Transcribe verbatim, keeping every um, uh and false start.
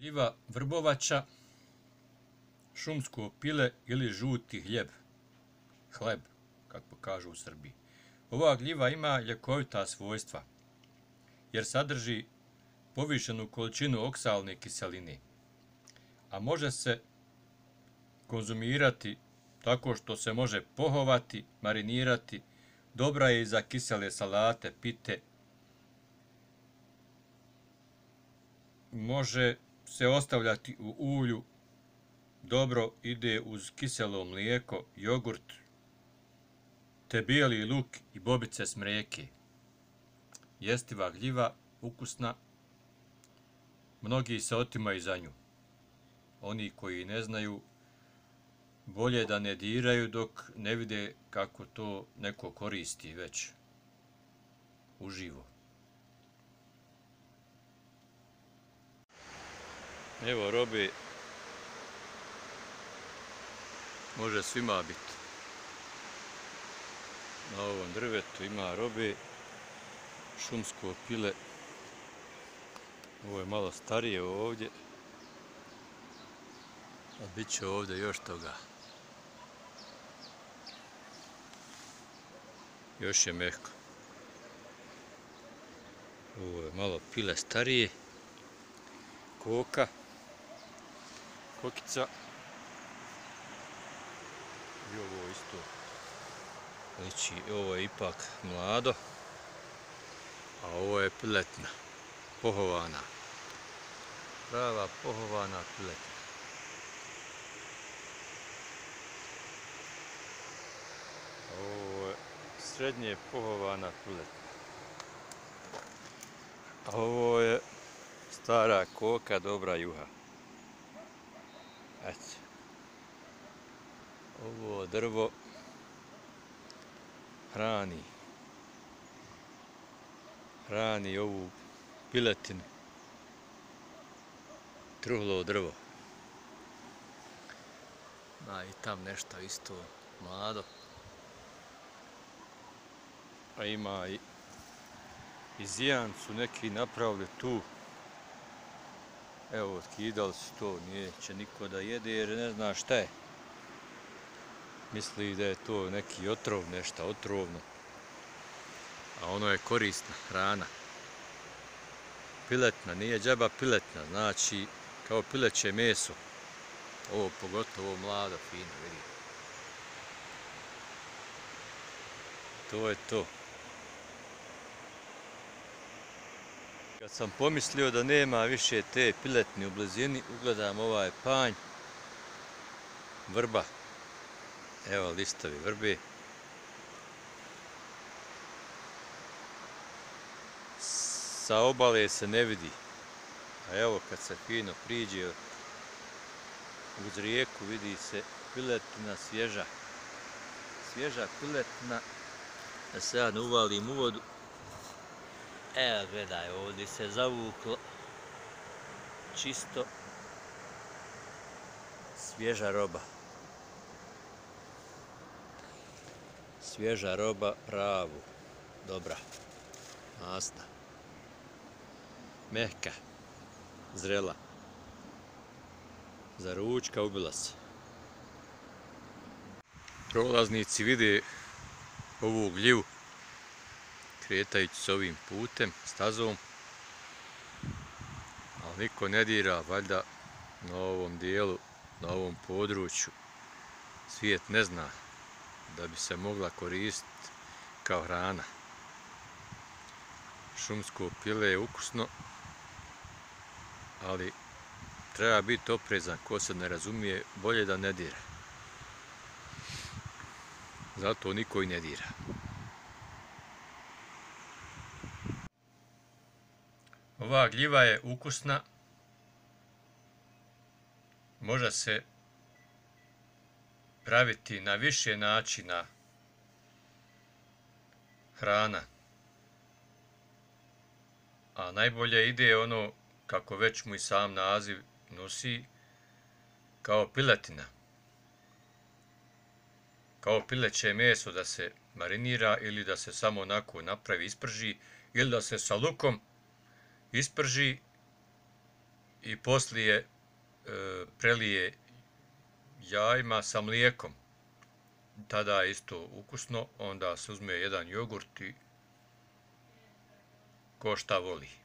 Gljiva vrbovača, šumsko pile ili žuti hljeb, hleb, kako kažu u Srbiji. Ova gljiva ima ljekovita svojstva, jer sadrži povišenu količinu oksalne kiseline, a može se konzumirati tako što se može pohovati, marinirati, dobra je i za kisele salate, pite, može se ostavljati u ulju, dobro ide uz kiselo mlijeko, jogurt, te bijeli luk i bobice smreke. Jestiva gljiva, ukusna, mnogi se otimaju za nju. Oni koji ne znaju, bolje da ne diraju dok ne vide kako to neko koristi već uživo. Evo robe, može svima biti. Na ovom drvetu ima robe, šumsko pile. Ovo je malo starije ovdje, a bit će ovdje još toga. Još je mehko. Ovo je malo pile starije, koka, kokica. I ovo isto liči, ovo je ipak mlado, a ovo je piletina, pohovana. Prava pohovana piletina. Ovo je srednje pohovana piletina. A ovo je stara koka, dobra juha. Eto. Ovo drvo hrani, hrani ovu piletinu, truhlo drvo. A i tam nešto isto mlado. A ima i iz zijancu neki napravili tu. Evo, otkidali su to, neće niko da jede jer ne zna šta je. Misli da je to neki otrov, nešto otrovno. A ono je korisna hrana. Piletna, nije džaba piletna, znači kao pileće meso. Ovo pogotovo mlado, fino, vidi. To je to. Kad sam pomislio da nema više te piletne u blizini, ugledam ovaj panj, vrba. Evo listovi vrbe. Sa obale se ne vidi. A evo kad se fino priđe uz rijeku vidi se piletina svježa. Svježa piletina. Da se ja ne uvalim u vodu. Evo gledaj, ovdje se zavuklo. Čisto. Svježa roba. Svježa roba, pravu, dobra, masna, mehka, zrela, za ručka ubila se. Prolaznici vide ovu gljivu, kretajući s ovim putem, stazom, ali niko ne dira, valjda na ovom dijelu, na ovom području, svijet ne zna da bi se mogla koristiti kao hrana. Šumsko pile je ukusno, ali treba biti oprezan, ko se ne razumije, bolje da ne dira. Zato niko i ne dira. Ova gljiva je ukusna, može se praviti na više načina hrana, a najbolje ide ono, kako već mu i sam naziv nosi, kao piletina, kao pileće meso da se marinira ili da se samo onako napravi, isprži, ili da se sa lukom isprži i poslije e, prelije jajima sa mlijekom. Tada je isto ukusno, onda se uzme jedan jogurt i ko šta voli.